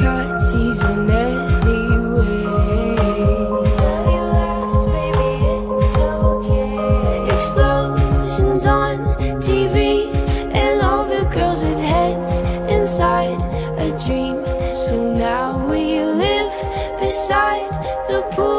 cut season anyway. You laughed, baby, it's okay. Explosions on TV, and all the girls with heads inside a dream. So now we live beside the pool.